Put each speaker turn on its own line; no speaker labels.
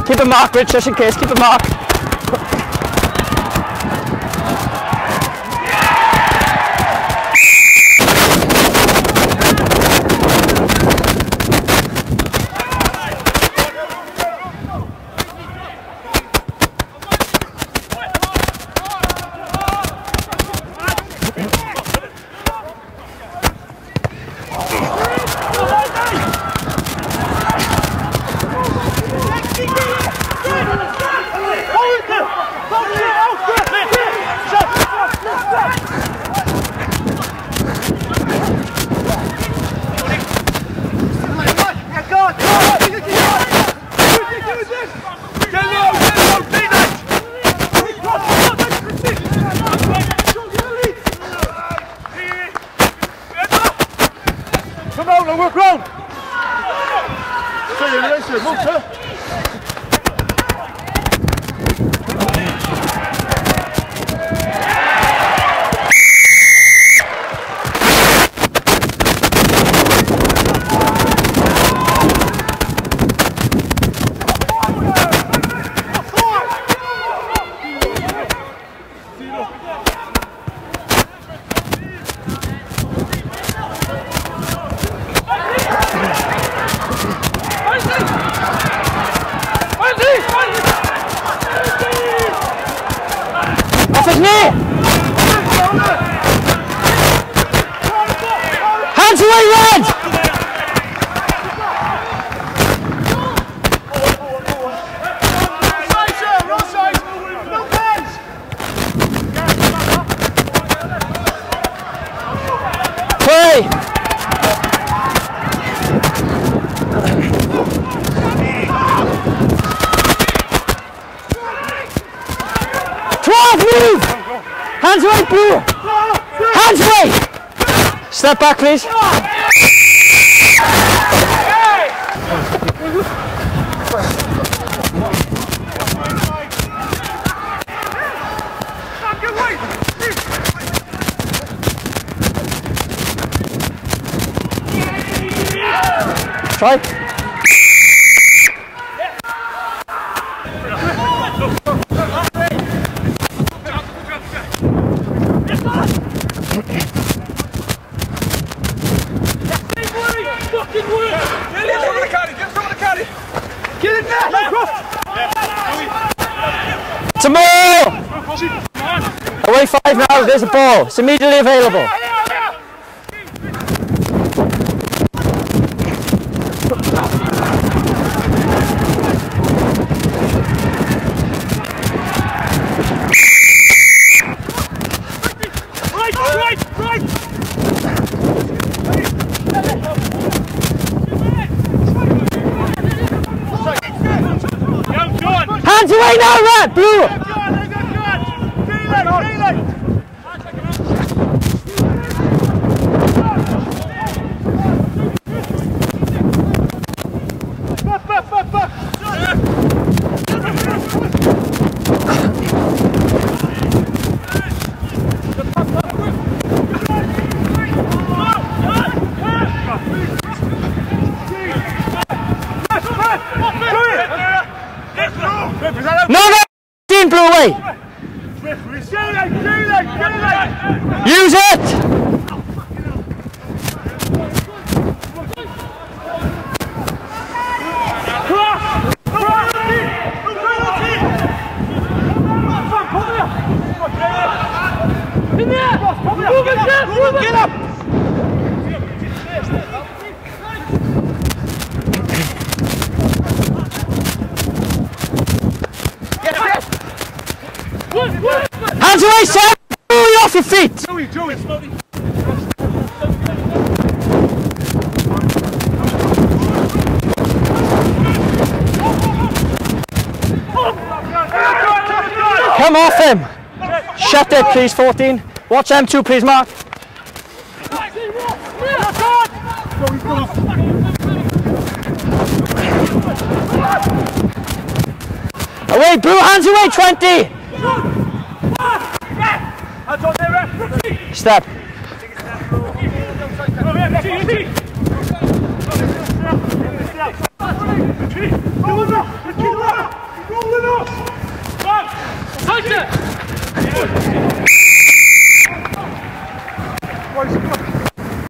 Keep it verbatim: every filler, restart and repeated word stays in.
Keep a mark, Rich, just in case. Keep a mark.
Work round! Sorry, listen, move, sir.
Hands away, Red! Play! twelve, move! Hands away, Blue! Hands away! Step back, please. Try. Tomorrow! Away five now, there's a ball. It's immediately available.
Right, right, right!
Hands away now, Red! Blue! No, no! Blue away! Use it!
Get up!
Hands away, Sam! You're off your feet!
Joey, Joey, slowly.
Come off him! Shut it, please, fourteen. Watch M two, please, Mark. Away, Blue, hands away, twenty! Step.
Closer!